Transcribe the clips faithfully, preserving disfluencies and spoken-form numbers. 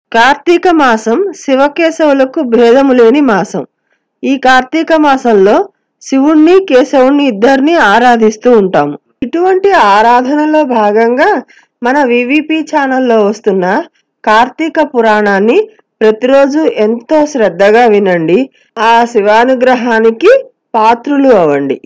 కార్తీక మాసం శివకేశవులకు భేదము లేని మాసం. ఈ కార్తీక మాసంలో శివుణ్ణి కేశవుణ్ణి ఇద్దరిని ఆరాధిస్తూ ఉంటాము. ఇటువంటి ఆరాధనలో భాగంగా మన వివిపి ఛానల్లో వస్తున్న కార్తీక పురాణాన్ని ప్రతిరోజు ఎంతో శ్రద్ధగా వినండి. ఆ శివానుగ్రహానికి పాత్రులు అవ్వండి.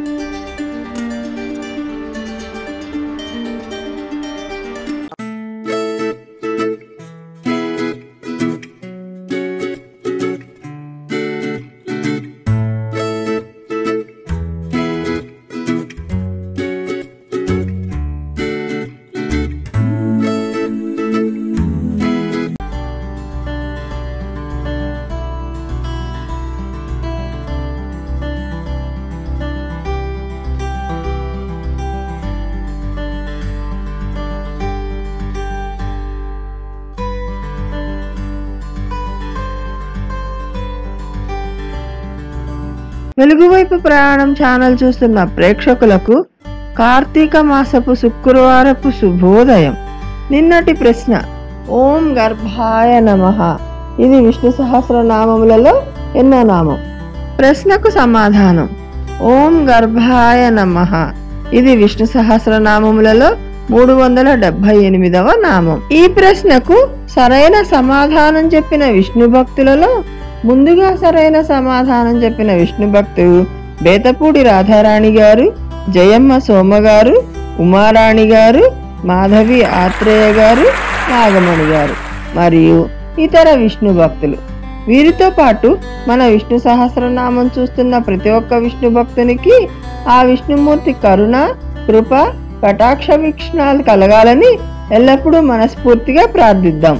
వెలుగువైపు ప్రయాణం ఛానల్ చూస్తున్న ప్రేక్షకులకు కార్తీక మాసపు శుక్రవారపు శుభోదయం. నిన్నటి ప్రశ్న ఓం గర్భాయ నమః ఇది విష్ణు సహస్రనామములలో ఎన్నో నామం? ప్రశ్నకు సమాధానం ఓం గర్భాయ నమః ఇది విష్ణు సహస్రనామములలో మూడు వందల డెబ్బై ఎనిమిదవ నామం. ఈ ప్రశ్నకు సరైన సమాధానం చెప్పిన విష్ణు భక్తులలో ముందుగా సరైన సమాధానం చెప్పిన విష్ణు భక్తులు బేతపూడి రాధారాణి గారు, జయమ్మ సోమ గారు, ఉమారాణి గారు, మాధవి ఆత్రేయ గారు, నాగమణి గారు మరియు ఇతర విష్ణు భక్తులు. వీరితో పాటు మన విష్ణు సహస్రనామం చూస్తున్న ప్రతి ఒక్క విష్ణు భక్తునికి ఆ విష్ణుమూర్తి కరుణ, కృప, కటాక్ష వీక్షణాలు కలగాలని ఎల్లప్పుడూ మనస్ఫూర్తిగా ప్రార్థిద్దాం.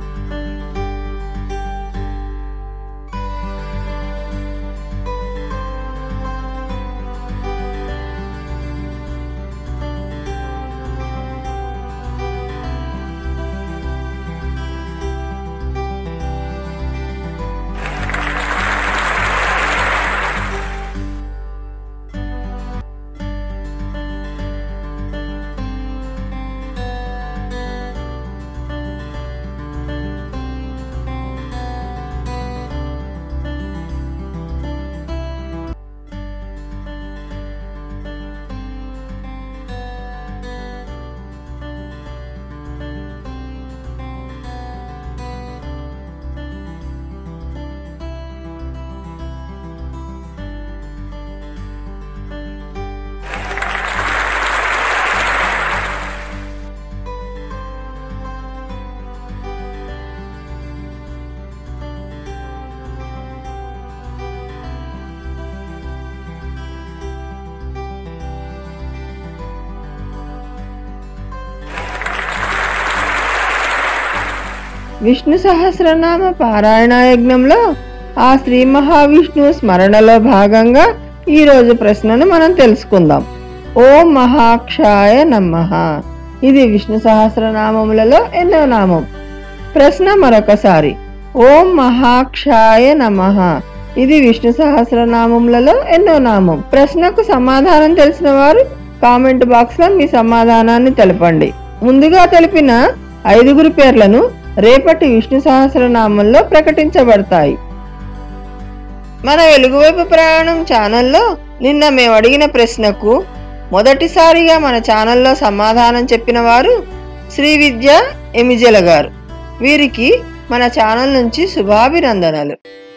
విష్ణు సహస్రనామ పారాయణ యజ్ఞంలో ఆ శ్రీ మహావిష్ణువు స్మరణలో భాగంగా ఈ రోజు ప్రశ్నను మనం తెలుసుకుందాం. ఓం మహాక్షాయ నమః ఇది విష్ణు సహస్రనామములలో ఎన్నో నామం? ప్రశ్న మరొకసారి ఓం మహాక్షాయ నమః ఇది విష్ణు సహస్రనామములలో ఎన్నో నామం? ప్రశ్నకు సమాధానం తెలిసిన వారు కామెంట్ బాక్స్ లో మీ సమాధానాన్ని తెలపండి. ముందుగా తెలిపిన ఐదుగురు పేర్లను రేపటి విష్ణు సహస్రనామంలో ప్రకటించబడతాయి. మన వెలుగువైపు ప్రయాణం ఛానల్లో నిన్న మేము అడిగిన ప్రశ్నకు మొదటిసారిగా మన ఛానల్లో సమాధానం చెప్పిన వారు శ్రీ విద్య ఎమిజల గారు. వీరికి మన ఛానల్ నుంచి శుభాభినందనలు.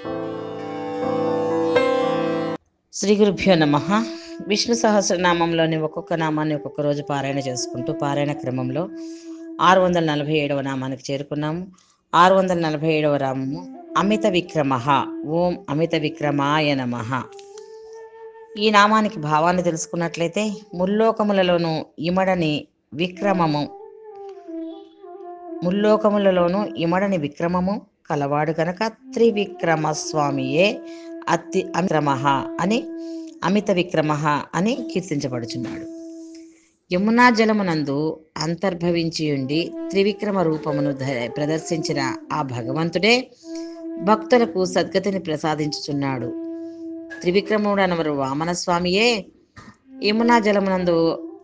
శ్రీ గురుభ్యో నమః. విష్ణు సహస్రనామంలోని ఒక్కొక్క నామాన్ని ఒక్కొక్క రోజు పారాయణ చేసుకుంటూ పారాయణ క్రమంలో ఆరు వందల నలభై ఏడవ నామానికి చేరుకున్నాము. ఆరు వందల నలభై ఏడవ నామము అమిత విక్రమ. ఓం అమిత విక్రమాయ నమః. ఈ నామానికి భావాన్ని తెలుసుకున్నట్లయితే ముల్లోకములలోనూ ఇమడని విక్రమము ముల్లోకములలోనూ ఇమడని విక్రమము కలవాడు కనుక త్రివిక్రమ స్వామియే అతి అమిక్రమ అని అమిత విక్రమ అని కీర్తించబడుచున్నాడు. యమునా జలమునందు అంతర్భవించి ఉండి త్రివిక్రమ రూపమును ప్రదర్శించిన ఆ భగవంతుడే భక్తులకు సద్గతిని ప్రసాదించుచున్నాడు. త్రివిక్రముడనవరు వామనస్వామియే యమునా జలమునందు